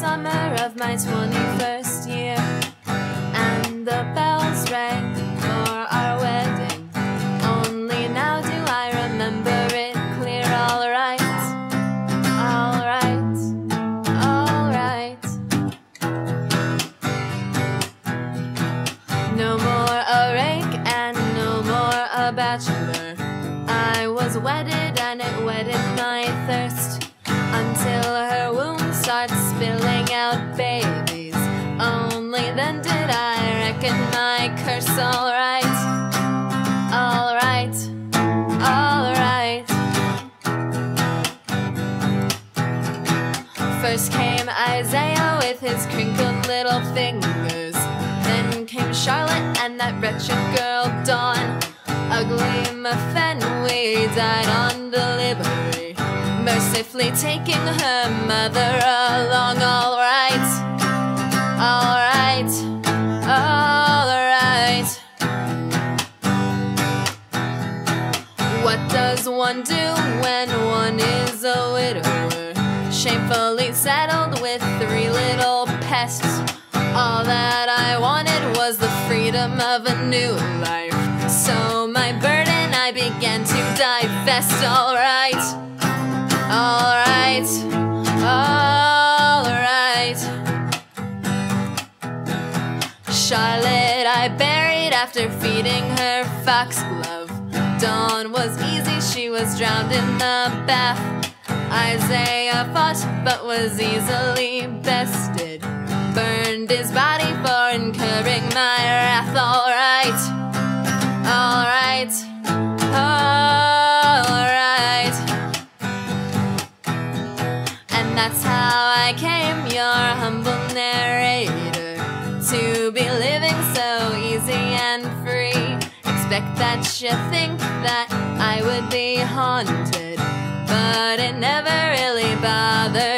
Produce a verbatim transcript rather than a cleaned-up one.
summer of my twenty-first year, and the bells rang for our wedding. Only now do I remember it clear. All right, all right, all right. No more a rake and no more a bachelor. I was wedded and it whetted my thirst, until her womb starts spilling out babies. Only then did I reckon my curse. All right, all right, all right. First came Isaiah with his crinkled little fingers. Then came Charlotte and that wretched girl Dawn. Ugly Muffin, we died on delivery, mercifully taking her mother along. All right, all right, all right. What does one do when one is a widower, shamefully saddled with three little pests? All that I wanted was the freedom of a new life, so my burden I began to divest. All right, all right, all right. Charlotte I buried after feeding her foxglove. Dawn was easy, she was drowned in the bath. Isaiah fought but was easily bested, burned his body for incurring my wrath. All right, all right, all right. And that's how I came your humble narrator, to be living so easy and free. Expect that you think that I would be haunted, but it never really bothered